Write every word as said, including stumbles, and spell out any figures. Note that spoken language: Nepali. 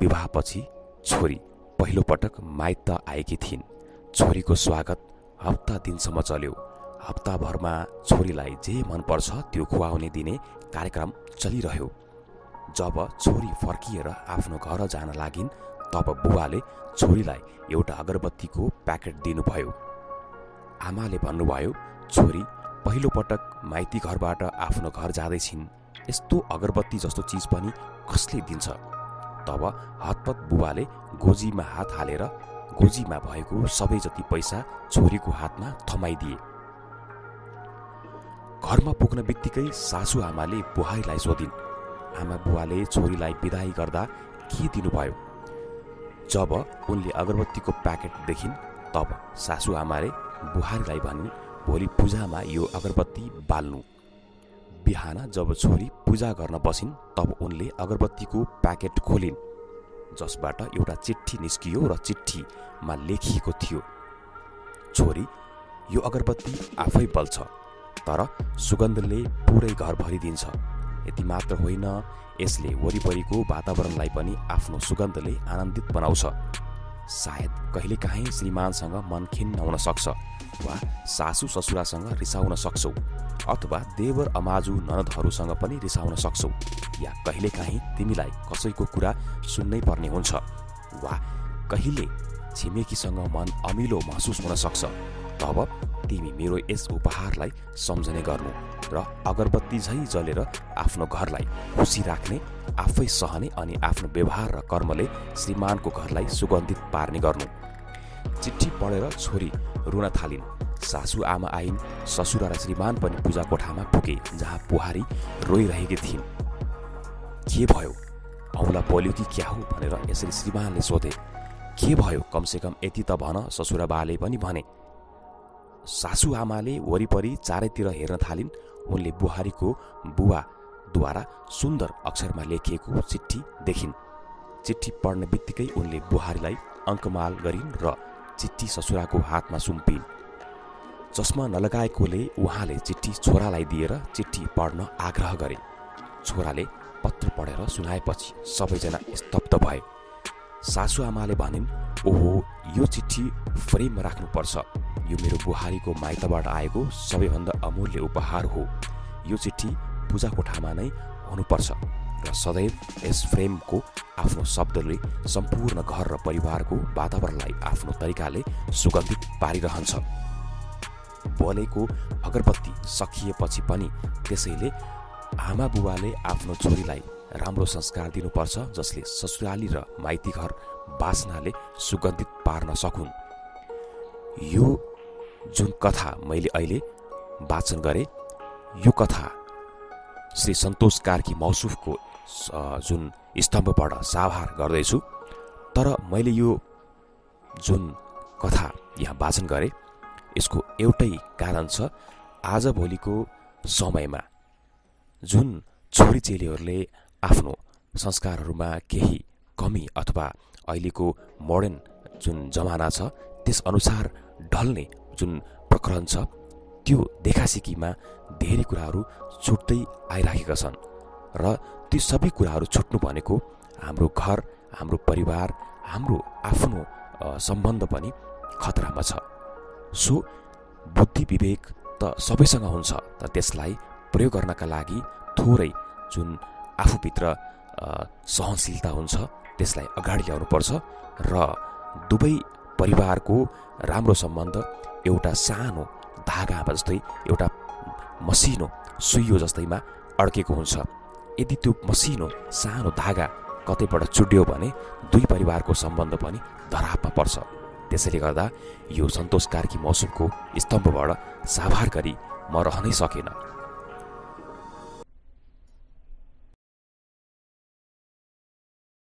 विवाहपछि छोरी पहिलो पटक माइत आएकी थिइन्। छोरीको स्वागत हप्ता दिनसम्म चल्यो। हप्ताभरमा छोरीलाई जे मनपर्छ त्यो खुवाउने दिने कार्यक्रम चलिरह्यो। जब छोरी फर्किएर आफ्नो घर जान लागिन् तब बुबाले छोरीलाई एउटा अगरबत्तीको प्याकेट दिनुभयो। आमाले भन्नुभयो, छोरी पहिलो पटक माइती घरबाट आफ्नो घर जाँदैछिन्, यस्तो अगरबत्ती जस्तो चिज पनि कसले दिन्छ? तब हतपत बुबाले गोजीमा हात हालेर गोजीमा भएको सबै जति पैसा छोरीको हातमा थमाइदिए। घरमा पुग्न बित्तिकै सासू आमाले बुहारीलाई सोधिन्, आमा बुवाले छोरीलाई बिदाई गर्दा के दिनुभयो? जब उनले अगरबत्तीको प्याकेट देखिन् तब सासू आमाले बुहारीलाई भनिन्, भोलि पूजामा यो अगरबत्ती बाल्नु। बिहान जब छोरी पूजा गर्न बसिन् तब उनले अगरबत्तीको प्याकेट खोलिन्, जसबाट एउटा चिठी निस्कियो र चिठीमा लेखिएको थियो, छोरी यो अगरबत्ती आफै बल्छ, तर सुगन्धले पुरै घर भरिदिन्छ। यति मात्र होइन, यसले वरिपरिको वातावरणलाई पनि आफ्नो सुगन्धले आनन्दित बनाउँछ। सायद कहिलेकाहीँ श्रीमानसँग मन खिन्न हुन सक्छ वा सासू ससुरासँग रिसाउन सक्छौ, अथवा देवर अमाजु ननदहरूसँग पनि रिसाउन सक्छौ, या कहिलेकाहीँ तिमीलाई कसैको कुरा सुन्नै पर्ने हुन्छ, वा कहिले छिमेकीसँग मन अमिलो महसुस हुन सक्छ। तब तिमी मेरो यस उपहारलाई सम्झने गर्नु र अगरबत्ती झै जलेर आफ्नो घरलाई खुसी राख्ने, आफै सहने अनि आफ्नो व्यवहार र कर्मले श्रीमानको घरलाई सुगन्धित पार्ने गर्नु। चिठी पढेर छोरी रुन थालिन्। सासू आमा आइन्। ससुरा र श्रीमान पनि पूजा कोठामा पुगे, जहाँ बुहारी रोइरहेकी थिइन्। के भयो, औँला पोल्यो कि क्या हो भनेर यसरी श्रीमानले सोधे। के भयो, कमसेकम यति त भन, ससुरा बाले पनि भने। सासू आमाले वरिपरि चारैतिर हेर्न थालिन्। उनले बुहारीको बुवाद्वारा सुन्दर अक्षरमा लेखिएको चिठी देखिन्। चिठी पढ्ने बित्तिकै उनले बुहारीलाई अङ्कमाल गरिन् र चिठी ससुराको हातमा सुम्पिन्। चस्मा नलगाएकोले उहाँले चिठी छोरालाई दिएर चिठी पढ्न आग्रह गरे। छोराले पत्र पढेर सुनाएपछि सबैजना स्तब्ध भए। सासू आमाले भनिन्, ओहो, यो चिठी फ्रेममा राख्नुपर्छ। यो मेरो बुहारीको माइतबाट आएको सबैभन्दा अमूल्य उपहार हो। यो चिठी पूजा कोठामा नै हुनुपर्छ र सदैव यस फ्रेमको आफ्नो शब्दले सम्पूर्ण घर र परिवारको वातावरणलाई आफ्नो तरिकाले सुगन्धित पारिरहन्छ। बलेको अगरबत्ती सकिएपछि पनि त्यसैले आमा बुबाले आफ्नो छोरीलाई राम्रो संस्कार दिनुपर्छ, जसले ससुराली र माइती घर बासनाले सुगन्धित पार्न सकुन्। यो जुन कथा मैले अहिले वाचन गरे, यो कथा श्री सन्तोष कार्की मौसुफको जुन स्तम्भबाट साभार गर्दैछु। तर मैले यो जुन कथा यहाँ वाचन गरे, यसको एउटै कारण छ। आजभोलिको समयमा जुन छोरी चेलीहरूले आफ्नो संस्कारहरूमा केही कमी अथवा अहिलेको मोडर्न जुन जमाना छ त्यस अनुसार ढल्ने जुन प्रकरण छ, त्यो देखासिकीमा धेरै कुराहरू छुट्दै आइराखेका छन् र ती सबै कुराहरू छुट्नु भनेको हाम्रो घर, हाम्रो परिवार, हाम्रो आफ्नो सम्बन्ध पनि खतरामा छ। सो बुद्धि विवेक त सबैसँग हुन्छ, तर त्यसलाई प्रयोग गर्नका लागि थोरै जुन आफूभित्र सहनशीलता हुन्छ त्यसलाई अगाडि ल्याउनुपर्छ र दुवै परिवारको राम्रो सम्बन्ध एउटा सानो धागामा जस्तै, एउटा मसिनो सुइयो जस्तैमा अड्केको हुन्छ। यदि त्यो मसिनो सानो धागा कतैबाट छुट्यो भने दुई परिवारको सम्बन्ध पनि धरापमा पर्छ। त्यसैले गर्दा यो सन्तोष कार्की मौसुफको स्तम्भबाट साभार गरी म रहनै सकेन।